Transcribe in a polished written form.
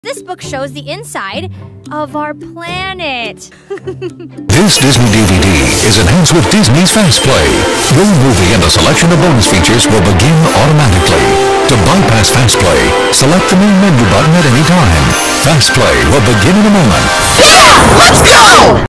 This book shows the inside of our planet. This Disney DVD is enhanced with Disney's FastPlay. Your movie and a selection of bonus features will begin automatically. To bypass FastPlay, select the main menu button at any time. FastPlay will begin in a moment. Yeah! Let's go!